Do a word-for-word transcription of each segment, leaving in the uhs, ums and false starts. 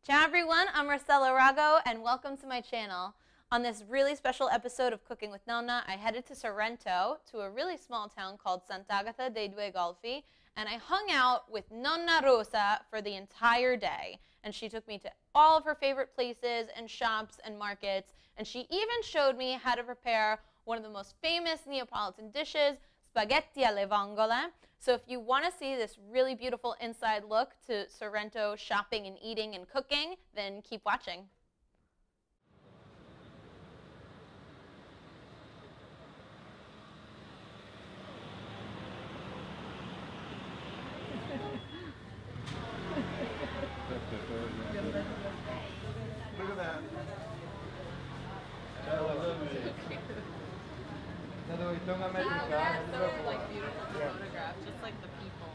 Ciao everyone, I'm Marcella Rago and welcome to my channel. On this really special episode of Cooking with Nonna, I headed to Sorrento, to a really small town called Sant'Agata dei Due Golfi, and I hung out with Nonna Rosa for the entire day. And she took me to all of her favorite places and shops and markets, and she even showed me how to prepare one of the most famous Neapolitan dishes, spaghetti alle vongole. So if you want to see this really beautiful inside look to Sorrento shopping and eating and cooking, then keep watching. Look at that. Don't I make Oh, it that's guys? so like beautiful Yeah. photograph, just like the people.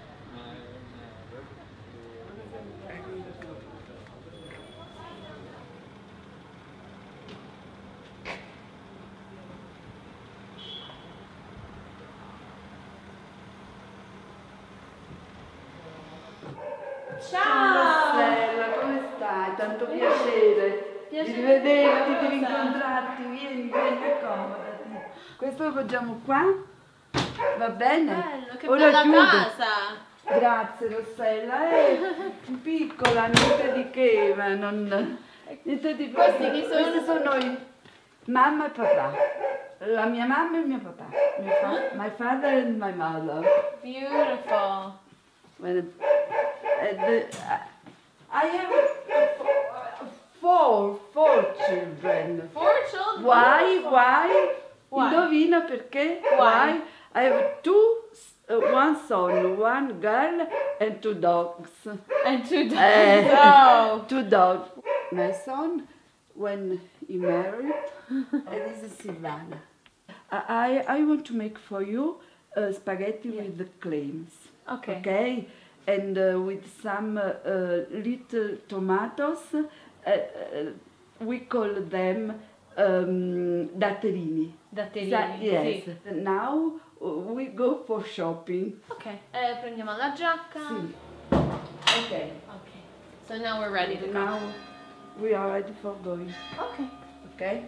Ciao Stella, come stai? Tanto piacere, Piacere di rivederti, mio, di Rosa. rincontrarti. Vieni, vieni, accomodati. Questo lo poggiamo qua? Va bene? Bello, che Ora bella chiudo. casa! Grazie Rossella, è piccola, niente di che, ma non... Niente di Questi chi sono? Questi sono i... mamma e papà. La mia mamma e il mio papà. My fa- my father and my mother. Beautiful. Well, uh, the, uh, I have four, four children. Four children. Why? Why? Why? Indovina perché? Why? I have two, uh, one son, one girl, and two dogs. And two dogs. Eh, Oh. Two dogs. My son, when he married, and this is Silvana. I, I want to make for you uh, spaghetti with the clams. Okay. Okay, and uh, with some uh, uh, little tomatoes, uh, uh, we call them um, datterini. Datterini, Sa- yes. sì. Now uh, we go for shopping. Ok, eh, prendiamo la giacca. Sì. Okay. Ok, so now we're ready to go. Now we are ready for going. Ok. Okay.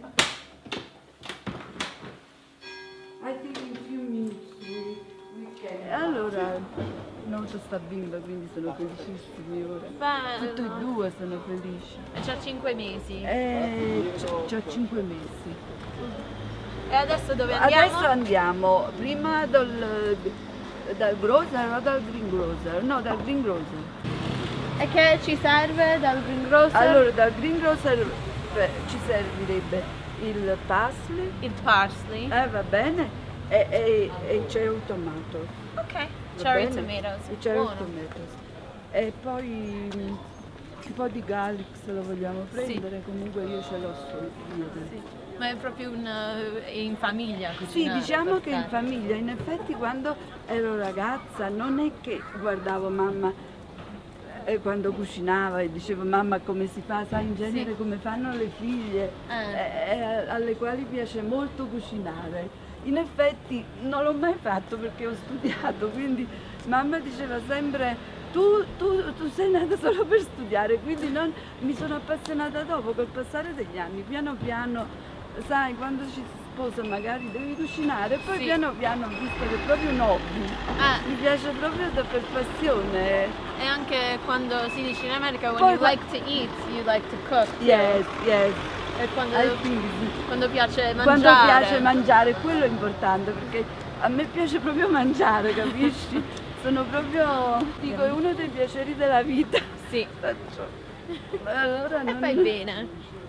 I think in few minutes we, we can. Allora, noto sta bimba, quindi sono felicissimi ora. Bello. Tutti e due sono felici. C'ha cinque mesi. Eh, c'ho cinque mesi. E adesso dove andiamo? Adesso andiamo prima dal, dal grocer o dal greengrocer? No, dal greengrocer. E che ci serve dal greengrocer? Allora, dal greengrocer beh, ci servirebbe il parsley, il parsley. eh, va bene, e, e, e il cherry tomato. Ok, Va cherry bene? tomatoes. Il cherry Buono. tomatoes. E poi mm, un po' di garlic se lo vogliamo prendere, comunque io ce l'ho su. Sì. Ma è proprio un, eh, in famiglia Sì, cucinare, diciamo che in perché- famiglia, in effetti quando ero ragazza non è che guardavo mamma eh, quando cucinava e dicevo mamma come si fa, sai in genere Sì. come fanno le figlie Eh. eh, alle quali piace molto cucinare. In effetti non l'ho mai fatto perché ho studiato, quindi mamma diceva sempre tu, tu, tu sei nata solo per studiare, quindi non, mi sono appassionata dopo, col passare degli anni, piano piano, sai, quando ci si sposa magari devi cucinare, poi Sì. piano piano ho visto che è proprio un hobby, Ah, mi piace proprio da- per passione. e anche quando si dice in America, when Poi you qua- like to eat, you like to cook. too. Yes, yes, E quando, I think sì. quando piace mangiare. Quando piace mangiare, quello è importante perché a me piace proprio mangiare, capisci? Sono proprio, dico, è uno dei piaceri della vita. Sì. Faccio. Allora E non... fai bene.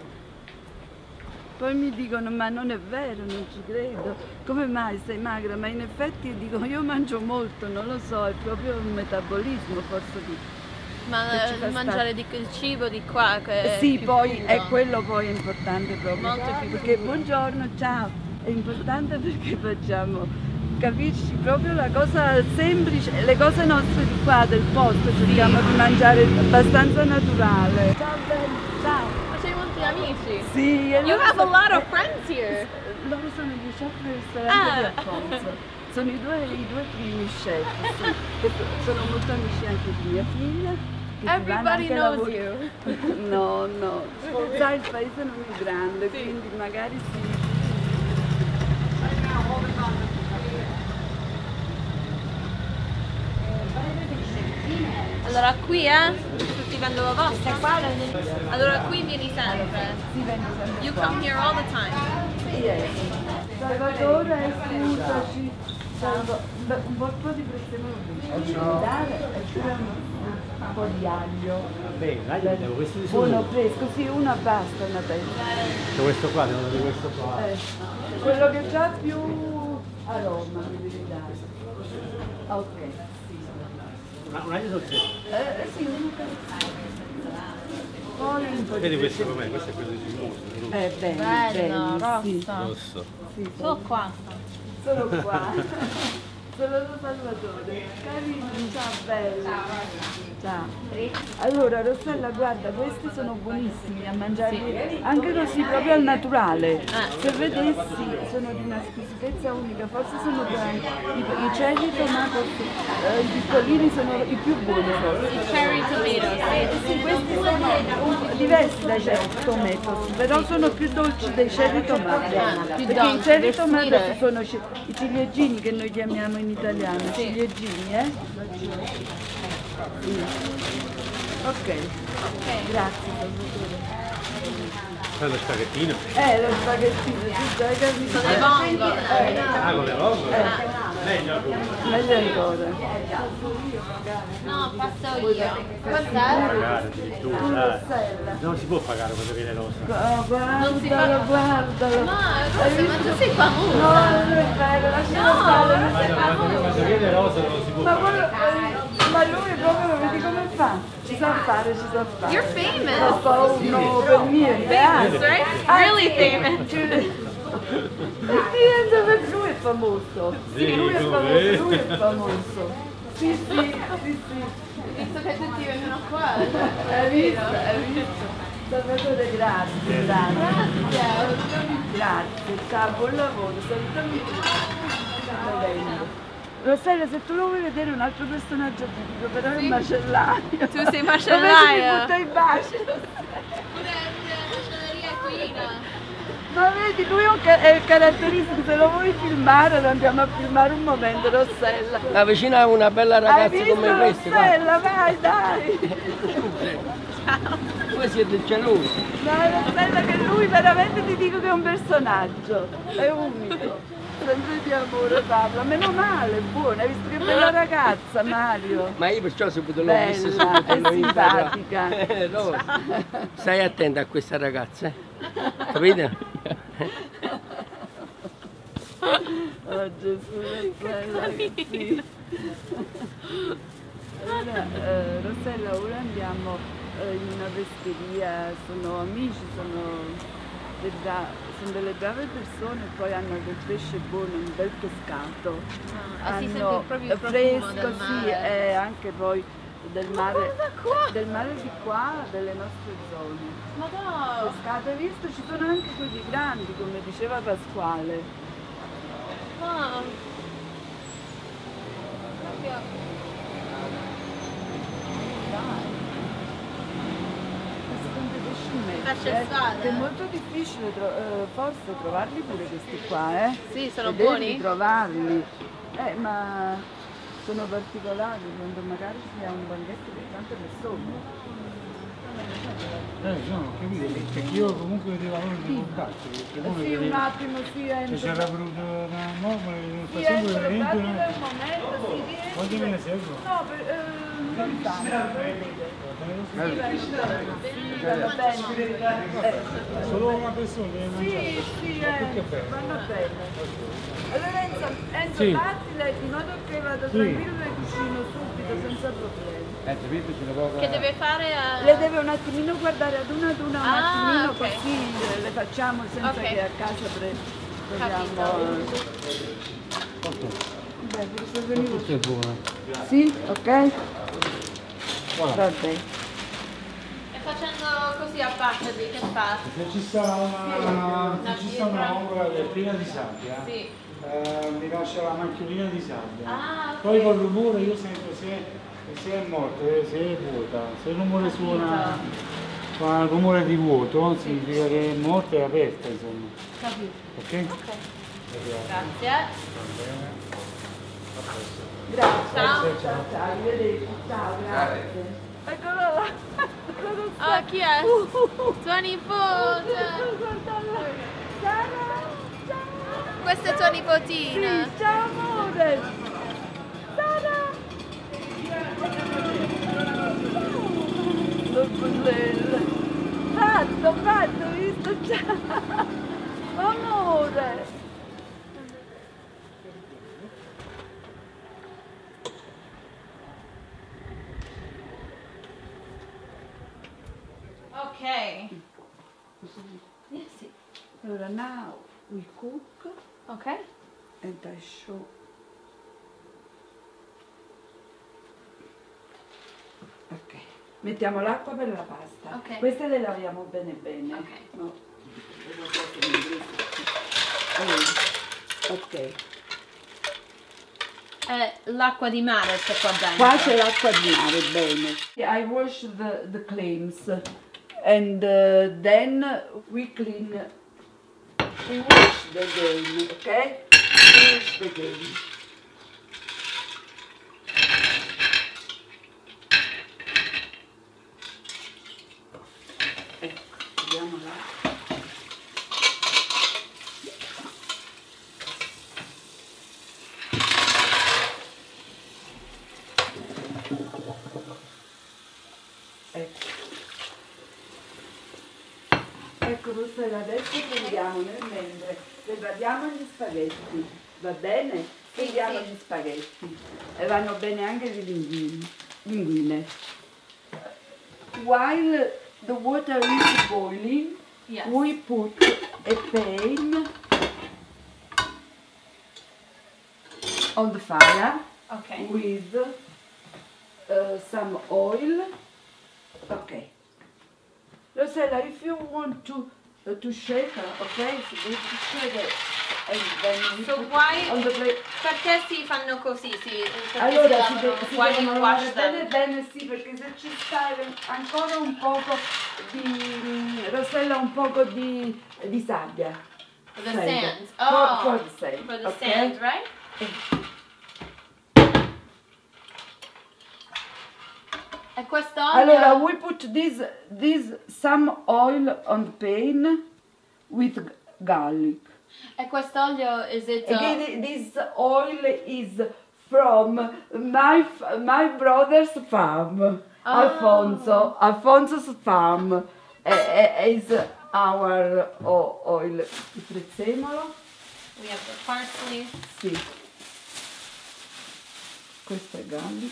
Poi mi dicono, ma non è vero, non ci credo. Come mai sei magra? Ma in effetti io dico, io mangio molto, non lo so, è proprio un metabolismo forse di... Ma Che ci eh, fa mangiare di, il cibo di qua che è Sì, più poi puro. è quello poi è importante proprio. Molto più Perché puro. buongiorno, ciao, è importante perché facciamo, capisci, proprio la cosa semplice, le cose nostre di qua del posto, cerchiamo di mangiare abbastanza naturale. Ciao bello, ciao. Ma c'hai molti amici. Sì, e You loro have a sono- lot of friends here. Loro sono gli chef del ristorante Ah. di Alfonso. Sono i due, i due primi chef, sì, che so- sono molto amici anche di mia figlia, che ti vanno Everybody anche a knows lavorare. you. No, no, sai, il paese non è grande, Sì. quindi magari sì. Allora qui eh, tutti vendono vostra. Allora qui vieni sempre. Si vende sempre You qua. come here all the time. Yes. Salvatore, scusami, Salvo, beh, un po' di prezzemolo devi dare e pure un, un po' di aglio. Bene, l'aglio devo questo di solo. Buono fresco, sì, una basta, una testa. Questo qua, devo di questo qua. Eh, quello che c'ha più aroma mi devi dare. Ok, sì. Ma un aglio dolce. Eh, sì, uno che... Poi un po' di Vedi questo prezzemolo. com'è? Questo è quello di Simoso. Eh, bene, Bello, bene, sì. rossa. Rosso. Sì, Solo qua. solo qua. Solo da Salvatore. Carino, ciao bella. Ciao. Allora Rossella, guarda, questi sono buonissimi a mangiare anche così proprio al naturale. Ah. Se vedessi sono di una squisitezza unica, forse sono da, i, i cherry tomatoes, eh, i piccolini sono i più buoni forse. I cherry tomatoes. Eh, sì, questi sono un- diversi dai cherry tomatoes, però sono più dolci dei cherry tomatoes. Ah, più Perché i dolci, cherry they're tomatoes sweeter. sono ci- i ciliegini che noi chiamiamo in italiano, ciliegini, eh? Sì. Ok, Ok. grazie Salvatore. Fai lo spaghettino. Eh, lo spaghettino, giusto, hai capito? Sono le vongole. Eh, Ah, con le vongole? Meglio ancora. meglio ancora. No, passo io. Quant'è? Pagare addirittura, Tu dai. Rossella. Non si può pagare quando viene rosa. Oh, Non si guardalo, fa- guardalo. Ma Hai Rosa, ma visto? tu sei famosa. No, non è vero, lasciamo No, stare. non sei Quando, quando, quando viene rosa non si può Ma, pagare. quello- ma lui proprio, vedi come fa? Ci sa fare, ci sa fare. You're famous. Oh, no, per niente, Famous, eh. right? Ah, Really sì. famous. Niente, perché lui è famoso. Sì, Sì, lui è come? famoso, lui è famoso. Sì, sì, sì, sì. Visto che tutti vengono qua. Hai visto? Hai visto? Salvatore, grazie, grazie. Grazie, ciao, buon lavoro, salutami tutti. Rossella, se tu lo vuoi vedere un altro personaggio tipico, però è un macellaio. Tu sei Lo macellaio. vedi, mi butta i baci. Pure la macelleria qui. Ma vedi, lui è, un ca- è caratteristico, se lo vuoi filmare lo andiamo a filmare un momento, Rossella. Ma vicino a una bella Hai ragazza visto come questa, qua. Rossella? Vai, dai! Voi siete gelosi. Dai Rossella, che lui veramente ti dico che è un personaggio, è unico. Sempre di amore parla, meno male, buono, hai visto che bella ragazza Mario? Ma io perciò subito l'ho Bella, vista, subito è l'ho imparata. simpatica. Eh, no. Stai attenta a questa ragazza, eh? Capite? Oh Gesù, Rossella, che sì. Allora, eh, Rossella, ora andiamo eh, in una pescheria, sono amici, sono, de- bra- sono delle brave persone e poi hanno del pesce buono, un bel pescato. Ah, si sente Hanno proprio il profumo fresco, del sì, mare. e anche poi del mare, guarda qua! del mare di qua, delle nostre zone. Ma no! Pescato, hai visto? Ci sono anche quelli grandi, come diceva Pasquale. Ma... Proprio... Pesce Eh, spada. che è molto difficile tro- eh, forse trovarli pure questi qua, eh? Sì, sono E devi buoni? trovarli. Eh, ma sono particolari quando magari si ha un banchetto per tante persone. Eh, no, capito, perché io comunque devo avere un contatto, perché Eh, uno sì, vede un attimo, sì, che entro. c'era voluto una norma che non Sì, facevo entro, veramente datemi una... un momento, sì, rientro. Quanti me ne servono? No, per, eh, non tanto, sì, va bene. Eh, Solo una persona deve mangiare. Sì, sì, eh, vanno bene. Allora Enzo, Enzo Sì. battile in modo che vado tranquillo e cucino subito, senza problemi. Che deve fare a... Le deve un attimino guardare ad una ad una, un Ah, attimino ok. così le facciamo senza Ok. che a casa pre- proviamo. Beh, questo venivo- Questo è buono. Sì, ok? Guarda, Vabbè. E facendo così a parte di che fa? se ci sta una, se ci sta una ongola che è piena di sabbia, Sì. eh, mi lascia la macchiolina di sabbia. Ah, ok. Poi col rumore io sento se E se è morto, eh, se è vuota, se il rumore suona, fa un rumore di vuoto, significa che è morta e aperta, insomma. Capito. Ok? Ok. Vediamo. Grazie. Grazie. Ciao. Ciao, ciao, arrivederci. Ciao, grazie. Eccolo là. Ah, chi è? Tua nipote. Guardala. Sara, ciao. Questa è tua nipotina. Sì, ciao amore. Sara. Ciao. Fatto, fatto, visto? Ciao. Amore. Ok. Yes. Allora, now we cook Ok. and I show. Ok. Mettiamo l'acqua per la pasta. Ok. Queste le laviamo bene bene. Ok. No. Allora, ok. È l'acqua di mare c'è qua dentro. Qua c'è l'acqua di mare, bene. I wash the, the clams and uh, then we clean, we wash the game, ok? We wash the game. Ecco, vediamo là. Ecco. Ecco, Rossella, adesso prendiamo nel mentre prepariamo gli spaghetti, va bene? Prendiamo sì. gli spaghetti e vanno bene anche le linguine. linguine. While the water is boiling, Yes. we put a pan on the fire Ok. with uh, some oil. Okay. Rosella, if you want to uh, to shake, uh, okay, so we shake it and then we So put why- on the plate. Perché si fanno così? Si, perché Allora si si, lavano? de- si Why devono you lavare wash bene them? bene, sì, perché se ci sta ancora un poco di mm, Rossella, un poco di, di sabbia. For the Sand. sand. For- Oh, for the sand, For the okay? sand, right? E quest'olio? Allora, we put this, this some oil on the pan with g- garlic. E quest'olio, is it... uh, Again, this oil is from my f- my brother's farm, Alfonso. Alfonso's farm uh, uh, is our o- oil. Il prezzemolo? we have the parsley. Sì. Questo è garlic.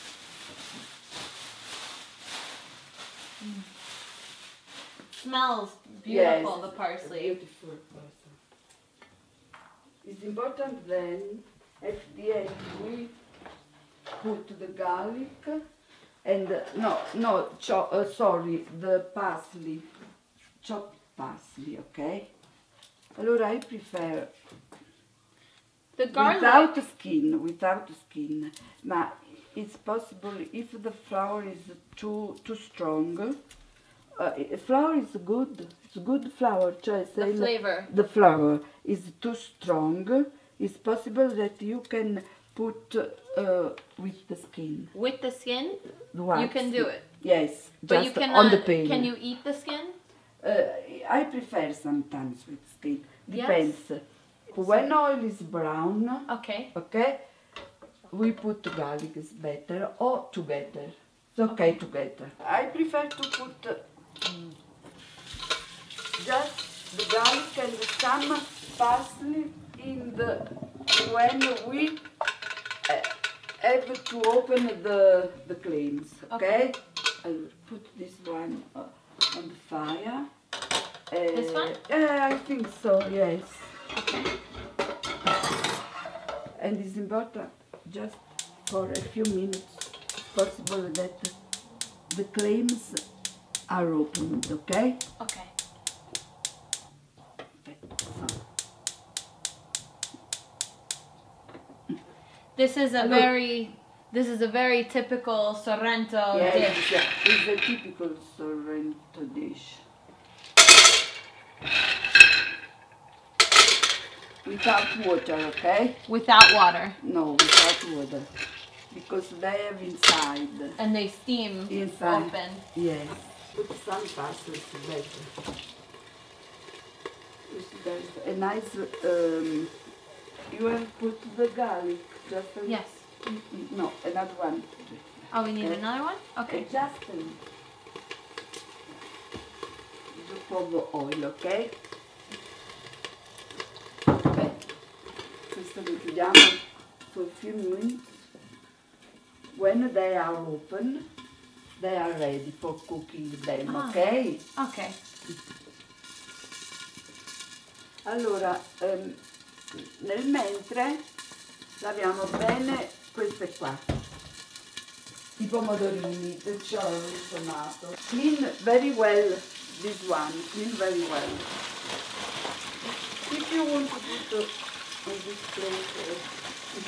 Smells beautiful, Yes, the parsley. Beautiful parsley. It's important then, at the end, we put the garlic and, uh, no, no, cho- uh, sorry, the parsley, chopped parsley, okay? Allora, I prefer The garlic. without skin, without skin, ma it's possible if the flour is too, too strong. Uh, flour is good, it's good flour, cioè se The il- flavor. the flour is too strong, it's possible that you can put uh, with the skin. With the skin, The white you can do skin. it. Yes, But you just cannot, on the pan. can you eat the skin? Uh, I prefer sometimes with skin, Yes. depends. When oil is brown, Okay. okay, we put garlic is better or together. It's okay together. I prefer to put uh, just the garlic and some parsley in the when we uh, have to open the the clams. Okay, I'll put this one uh, on the fire. Uh, This one? Yeah, I think so. Yes. Okay. And it's important just for a few minutes, it's possible that the clams are opened, okay? Okay. Okay, so, This is a Allora- very This is a very typical Sorrento Yes, dish. it's a typical Sorrento dish. Without water, okay? Without water. No, without water. Because they have inside. And they steam Inside. open. Yes. Put some parsley better. There's a nice, um, you will put the garlic. Just a, Yes. No, another one. Oh, we need Okay. another one? Okay. Okay, just a drop of oil, ok? Ok. Questo lo chiudiamo for a few minutes. When they are open, they are ready for cooking them, Ah. ok? Ok. Allora, ehm, nel mentre laviamo bene queste qua, i pomodorini, the cherry, tomato. Clean very well this one, clean very well. If you want to put uh, on this plate, uh,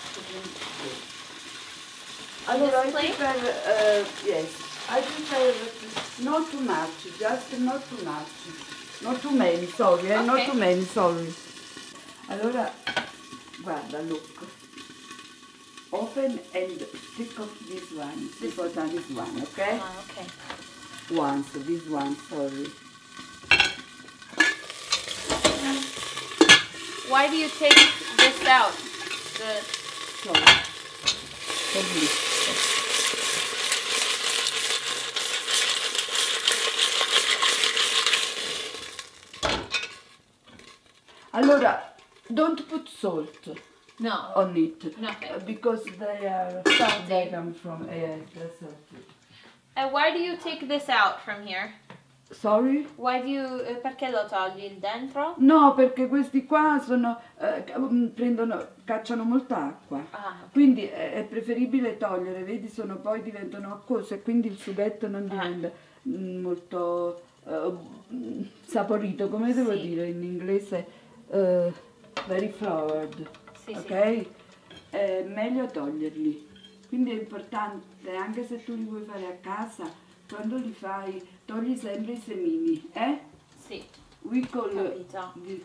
allora I plate? prefer, uh, yes, I prefer not too much, just not too much. Not too many, sorry, eh? Not Okay. too many, sorry. Allora, guarda, look. Open and take off this one. This- Important this one, okay? Ah, okay. Once, this one, sorry. Why do you take this out? The Sorry. For me. Allora, don't put salt no. on it. Nothing. uh, Because they are Salty. They come from, yes, they're salty. And why do you take this out from here? Sorry? Why do you eh, perché lo togli il dentro? No, perché questi qua sono, eh, mm, prendono, cacciano molta acqua. Ah, ok. Quindi è, è preferibile togliere, vedi, sono poi diventano acquose e quindi il sughetto non Ah. diventa mm, molto eh, mm, saporito, come devo Sì. dire in inglese, eh, very flavored, Sì, sì. ok? È meglio toglierli. Quindi è importante, anche se tu li vuoi fare a casa, quando li fai, togli sempre i semini, eh? Sì. We call Capito. the,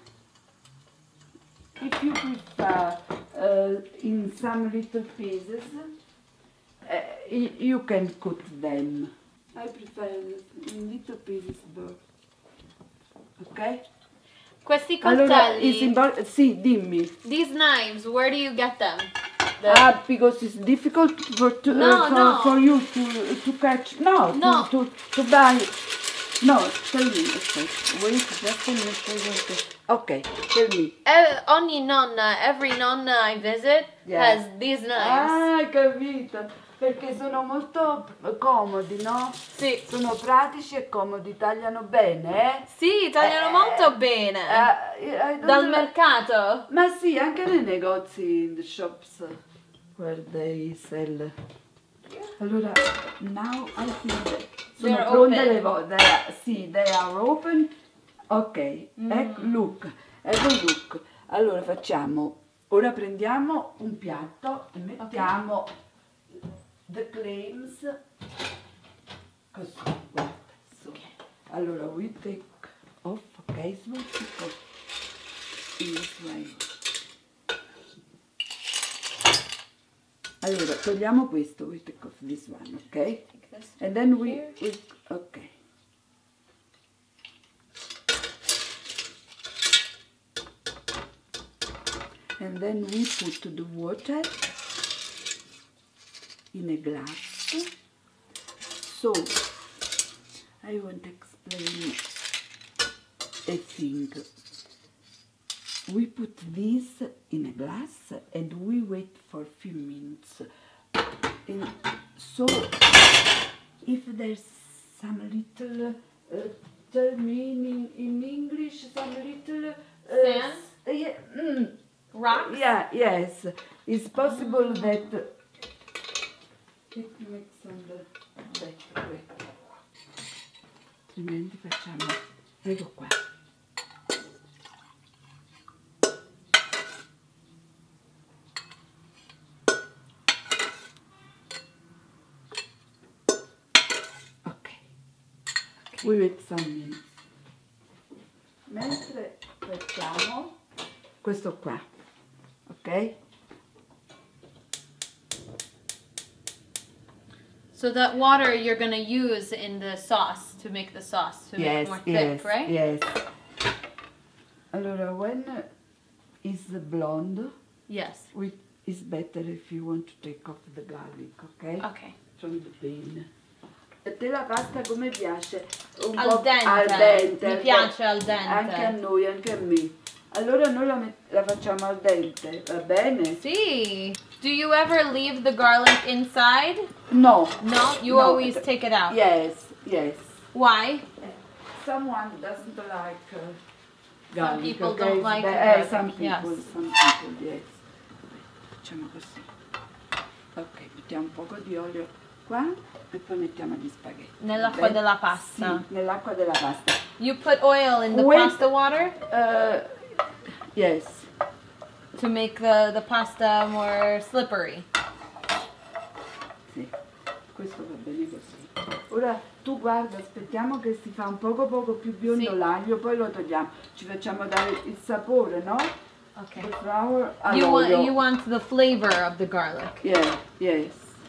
if you prefer uh, in some little pieces, uh, y- you can cut them. I prefer in little pieces though. Ok? Questi Allora, coltelli, it's impor- sì, dimmi. these knives, where do you get them? The- Ah, because it's difficult for, to, uh, No, for, no. for you to, to catch. No, No. To, to, to buy. No, tell me. Okay. Wait, just a minute. I want to- Okay, tell me. Eh, ogni nonna, every nonna I visit Yeah. has these knives. Ah, capito. Perché sono molto comodi, no? Sì. Sono pratici e comodi, tagliano bene, eh? Sì, tagliano Eh, molto bene. Eh, I don't Dal like- mercato. Ma sì, anche nei negozi, in the shops where they sell. Allora, now I think that sono They're pronte open. le volte. Sì, they are open. Ok, Mm. ecco, look, ecco il look. Allora facciamo, ora prendiamo un piatto e mettiamo the clams così, guarda, su. Allora we take off, ok, switch it off in this way. Allora togliamo questo, we take off this one, ok? And then we, we ok. And then we put the water in a glass. So I want to explain a thing. We put this in a glass and we wait for a few minutes. And so if there's some little uh, tell me in, in English, some little uh, Sand? s- yeah, mm, Rocks? yeah, yes, it's possible that it makes on the back way. Altrimenti facciamo, ecco qua. Okay. We wait some minutes. Mentre facciamo questo qua, ok? So that water you're gonna use in the sauce to make the sauce to make Yes, it more yes, thick, right? yes. Allora, when is blonde, Yes. we, it's better if you want to take off the garlic, ok? Okay. From the pan. A te la pasta come piace? Un Al po' dente. al dente. Mi al piace al dente. dente. Anche a noi, anche a me. Allora noi la, met- la facciamo al dente, va bene? See. Do you ever leave the garlic inside? No. No, you No, always it- take it out. Yes, yes. Why? Someone doesn't like uh, garlic. people okay? don't It's like be- the eh, garlic, some people, yes. some people, yes. Facciamo così. Ok, mettiamo un poco di olio qua e poi mettiamo gli spaghetti. Nell'acqua Beh, della pasta. Sì, nell'acqua della pasta. You put oil in the Wait. pasta water Uh, yes. to make the, the pasta more slippery. Sì, questo va bene così. Ora tu guarda, aspettiamo che si fa un poco poco più biondo Sì. l'aglio, poi lo togliamo. Ci facciamo dare il sapore, no? Okay. The flour You want all'olio. you want the flavor of the garlic. Yeah, yes.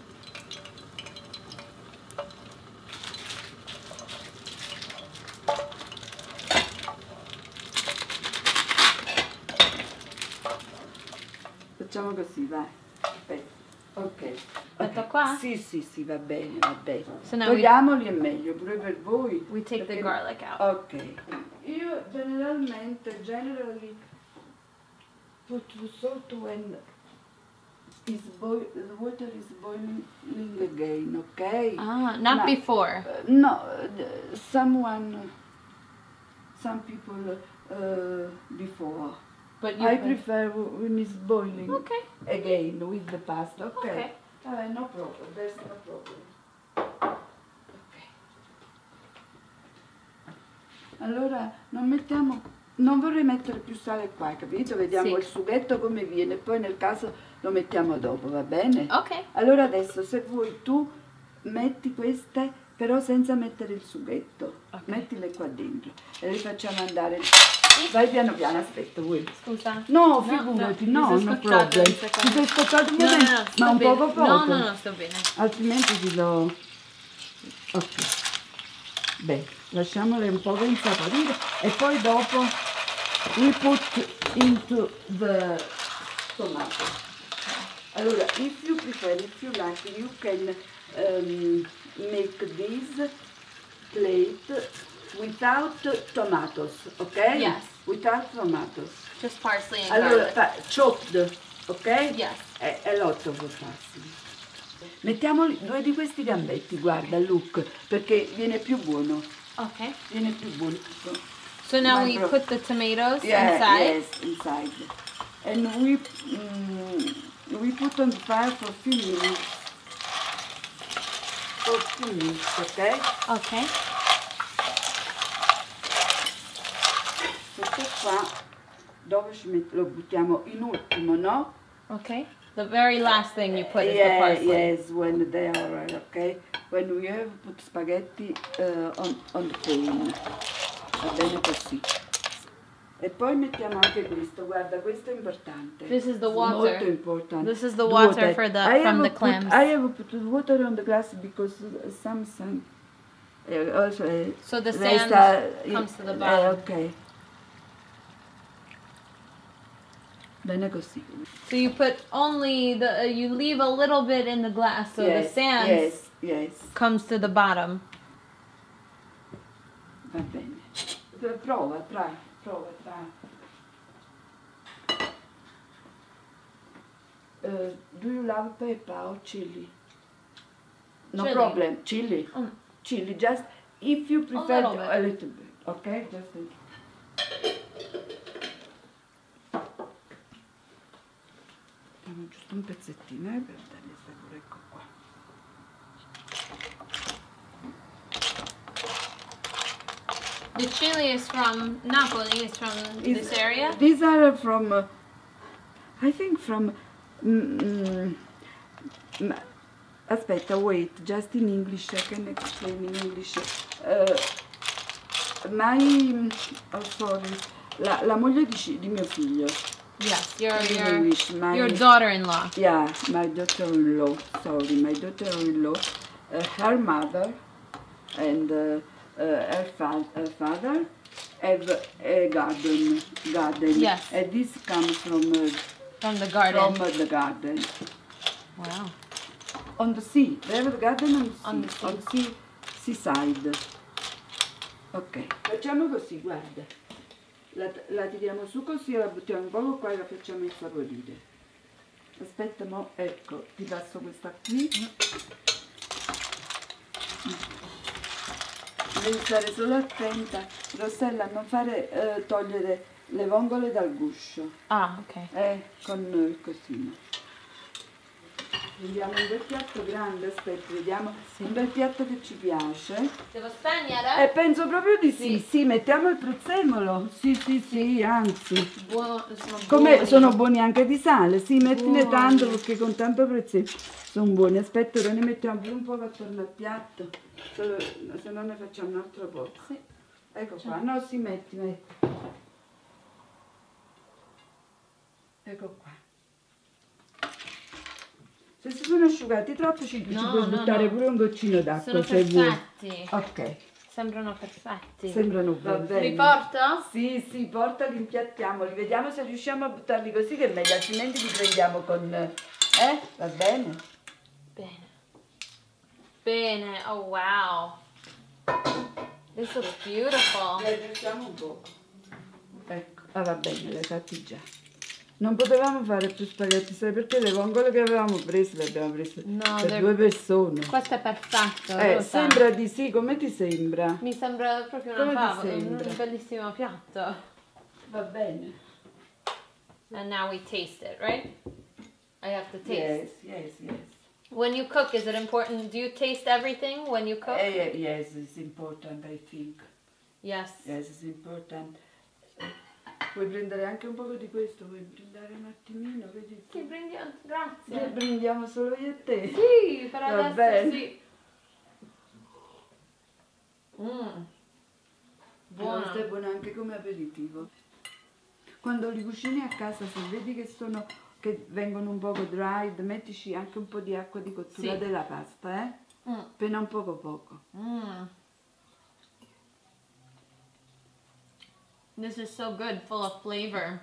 Facciamo così, vai. Aspetta. Ok. Aspetta Ok. qua? Sì, sì, sì, va bene, va bene. So now we- Togliamoli è meglio, pure per voi. We take the perché- garlic out. Ok. Io generalmente, generally put the salt when is boil, the water is boiling again, ok? Ah, not No. before. Uh, no, uh, someone, some people uh, before. But you I put- prefer when it's boiling Okay. again with the pasta, ok? Okay. Uh, no problem, there's no problem. Ok. Allora, non mettiamo, non vorrei mettere più sale qua, capito? Vediamo Sì. il sughetto come viene, poi nel caso lo mettiamo dopo, va bene? Okay. Allora adesso se vuoi tu metti queste, però senza mettere il sughetto, Ok. mettile qua dentro e le facciamo andare. Vai piano piano, aspetta vuoi. Scusa. No, figurati, no, mi sei no scocciato problem. un secondo. Ti sei scocciato un No, no, momento, no, ma sto un bene. poco poco. No, no, no, sto bene. Altrimenti ti do... Ok. Beh, lasciamole un po' insaporire e poi dopo we put into the tomato. Allora, if you prefer, if you like, you can um, make this plate without tomatoes, ok? Yes. Without tomatoes. Just parsley and Allora, garlic. fa, chopped, ok? Yes. È, è l'otto per farsi. Mettiamo due di questi gambetti, guarda, look, perché viene più buono, Okay. viene più buono. So now My we bro- put the tomatoes Yeah, inside. yes, inside. And we, mm, we put on the fire for a few minutes. For a few minutes, ok? Okay. Questo qua, dove ci met- lo buttiamo in ultimo, no? Okay. The very last thing you put is the Yeah, parsley. yes, when they are, okay? When we have put spaghetti uh, on, on the pan. Va bene così. E poi mettiamo anche questo, guarda, questo è importante. This is the water. Molto importante. This is the water for the- I from have the put- clams. I have put water on the glass because some sand. Uh, also, uh, So the resta- sand comes to the eh, bottom. ok. Bene così. So you put only the, uh, you leave a little bit in the glass so yes, the sand yes, yes. comes to the bottom. Va bene. Prova, try, prova, try. Uh, do you love pepper or chili? No Chili. problem, chili. Mm. Chili, just if you prefer little bit. a little bit, okay? Just a Diamo giusto un pezzettino eh, per dargli sapore, ecco qua. The chili is from Napoli, it's from Is- this area. These are from, uh, I think from, mm, mm, mm, aspetta, wait, just in English, I can explain in English. Uh, my, oh sorry, la, la moglie di, di mio figlio. Yes, your In your English, my, your daughter-in-law. yeah, my daughter-in-law, sorry, my daughter-in-law, uh, her mother and uh, uh, her, fa her father have a garden, garden. Yes. And this comes from, uh, From the garden. from uh, the garden. Wow. On the sea, they have a garden on the sea, On the sea. on the sea, seaside. Ok, facciamo così, guarda. La, la tiriamo su così, la buttiamo un poco qua e la facciamo insaporire. Aspetta, mo, ecco, ti passo questa qui. Devi stare solo attenta, Rossella, a non fare eh, togliere le vongole dal guscio. Ah, ok. Eh, con il cosino. Prendiamo un bel piatto grande, aspetta, vediamo. Un bel piatto che ci piace. Devo spegnere? Eh, penso proprio di sì, Sì. sì, mettiamo il prezzemolo. Sì, sì, sì, anzi. Buono, sono Come buoni. sono buoni anche di sale, sì, mettine Buoni. tanto perché con tanto prezzemolo sono buoni. Aspetta, ora ne mettiamo più un po' attorno al piatto, solo- se no ne facciamo un altro po'. Sì. Ecco qua, no, si metti, metti. Ecco qua. Se si sono asciugati troppo ci, ci No, puoi no, buttare no. pure un goccino d'acqua Sono se vuoi. perfetti. Ok, Sembrano perfetti. sembrano buoni. Li porto? Sì, sì, portali, impiattiamoli, vediamo se riusciamo a buttarli così che è meglio, altrimenti li prendiamo con... Eh? Va bene? Bene. Bene. Oh wow. This looks beautiful. Le aggiustiamo un po'. Ecco, ah va bene, le hai fatti già. Non potevamo fare più spaghetti, sai perché le vongole che avevamo preso le abbiamo prese No, per they're- due persone. Questo è perfetto. Eh, Rosa. sembra di sì, come ti sembra? Mi sembra proprio una Come ti favola, un, sembra? un bellissimo piatto. Va bene. And now we taste it, right? I have to taste. Yes, yes, yes. When you cook, is it important? Do you taste everything when you cook? Eh, yes, it's important, I think. Yes. Yes, it's important. Vuoi prendere anche un po' di questo? Vuoi brindare un attimino? Vedi? Sì, prendiamo, Eh, grazie. Brindiamo solo io e te? Sì, per Va adesso bene. sì. Mm. Buono. Questo è Buono. buono anche come aperitivo. Quando li cucini a casa, se vedi che sono che vengono un poco dried, mettici anche un po' di acqua di cottura Sì. della pasta, eh? Mm. Appena un poco poco. Mm. This is so good, full of flavor.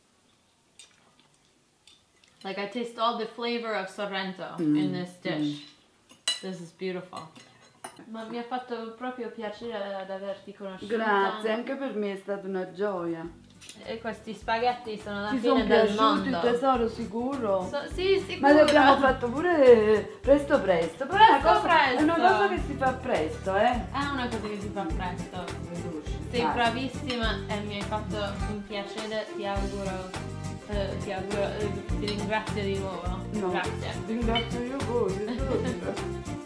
Like I taste all the flavor of Sorrento Mm, in this dish. This is beautiful. Ma mi ha fatto proprio piacere ad averti conosciuta. Grazie, anche per me è stata una gioia. E questi spaghetti sono la Ti fine sono del piaciuti, mondo. tesoro, sicuro? So- sì, sicuro. Ma li abbiamo fatto pure presto presto. Però è una Presto, cosa- È una presto. cosa che si fa presto, eh? È una cosa che si fa presto. Sei Dai. bravissima e mi hai fatto un piacere, ti auguro, eh, ti auguro, eh, ti ringrazio di nuovo. No, Grazie. ringrazio io voi, tesoro.